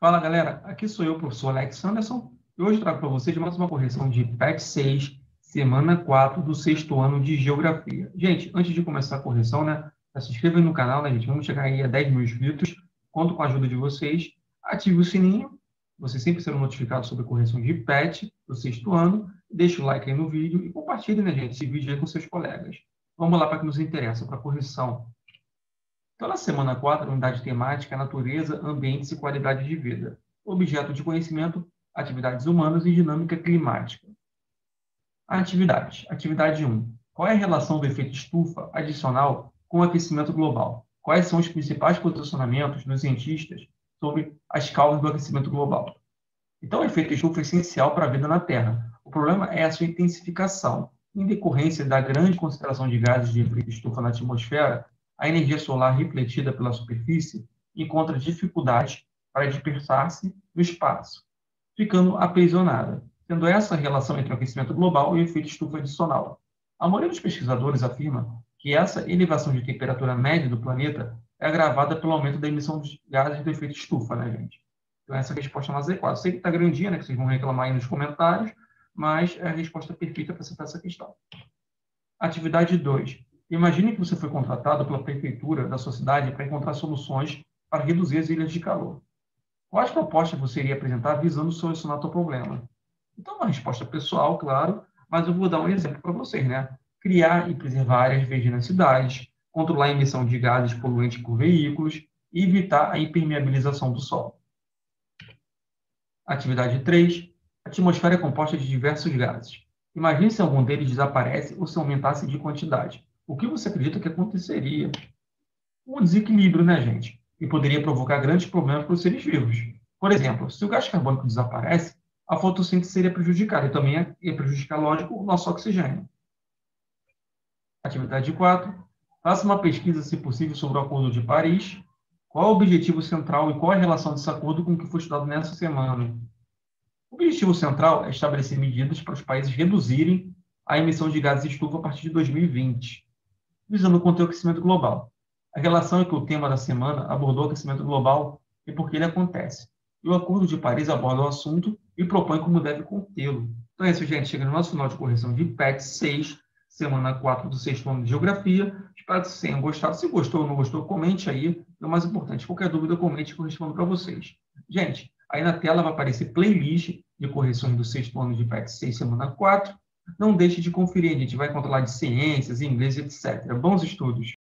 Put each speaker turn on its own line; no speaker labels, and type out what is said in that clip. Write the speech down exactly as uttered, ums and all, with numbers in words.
Fala galera, aqui sou eu, professor Alex Anderson, e hoje trago para vocês mais uma correção de P E T seis, semana quatro do sexto ano de Geografia. Gente, antes de começar a correção, né, se inscreva aí no canal, né, gente? Vamos chegar aí a dez mil inscritos. Conto com a ajuda de vocês. Ative o sininho, vocês sempre serão notificados sobre a correção de P E T do sexto ano. Deixe o like aí no vídeo e compartilhe, né, gente, esse vídeo aí com seus colegas. Vamos lá para o que nos interessa, para a correção. Então, na semana quatro, a unidade temática é natureza, ambientes e qualidade de vida. Objeto de conhecimento, atividades humanas e dinâmica climática. A atividade. Atividade um. Qual é a relação do efeito estufa adicional com o aquecimento global? Quais são os principais posicionamentos dos cientistas sobre as causas do aquecimento global? Então, o efeito estufa é essencial para a vida na Terra. O problema é a sua intensificação. Em decorrência da grande concentração de gases de efeito estufa na atmosfera, a energia solar refletida pela superfície encontra dificuldade para dispersar-se no espaço, ficando aprisionada, sendo essa a relação entre o aquecimento global e o efeito estufa adicional. A maioria dos pesquisadores afirma que essa elevação de temperatura média do planeta é agravada pelo aumento da emissão de gases do efeito estufa, né, gente? Então, essa é a resposta mais adequada. Sei que está grandinha, né, que vocês vão reclamar aí nos comentários, mas é a resposta perfeita para acertar essa questão. Atividade dois. Imagine que você foi contratado pela prefeitura da sua cidade para encontrar soluções para reduzir as ilhas de calor. Quais propostas você iria apresentar visando solucionar o seu problema? Então, uma resposta pessoal, claro, mas eu vou dar um exemplo para vocês, né? Criar e preservar áreas verdes nas cidades, controlar a emissão de gases poluentes por veículos e evitar a impermeabilização do solo. Atividade três. A atmosfera é composta de diversos gases. Imagine se algum deles desaparece ou se aumentasse de quantidade. O que você acredita que aconteceria? Um desequilíbrio, né, gente? E poderia provocar grandes problemas para os seres vivos. Por exemplo, se o gás carbônico desaparece, a fotossíntese seria prejudicada e também ia prejudicar, lógico, o nosso oxigênio. Atividade quatro. Faça uma pesquisa, se possível, sobre o Acordo de Paris. Qual é o objetivo central e qual é a relação desse acordo com o que foi estudado nessa semana? O objetivo central é estabelecer medidas para os países reduzirem a emissão de gases de estufa a partir de dois mil e vinte, visando conter o aquecimento global. A relação é que o tema da semana abordou o aquecimento global e por que ele acontece. E o Acordo de Paris aborda o assunto e propõe como deve contê-lo. Então é isso, gente. Chega no nosso final de correção de P E T seis, semana quatro do sexto ano de Geografia. Espero que vocês tenham gostado. Se gostou ou não gostou, comente aí. E o mais importante, qualquer dúvida, comente que eu respondo para vocês. Gente, aí na tela vai aparecer playlist de correções do sexto ano de P E T seis, semana quatro. Não deixe de conferir, a gente vai encontrar lá de ciências, inglês, etcétera. Bons estudos!